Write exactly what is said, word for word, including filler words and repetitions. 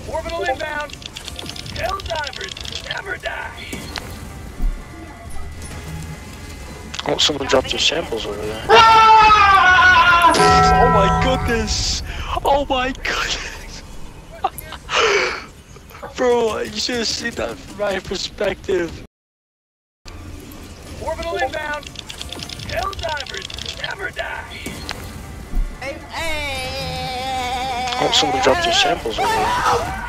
Orbital inbound. Helldivers never die. Oh, someone dropped their samples over there. Oh my goodness! Oh my goodness! Bro, you should have seen that from my perspective. Orbital inbound. Helldivers never die. Oh, someone dropped their samples over there.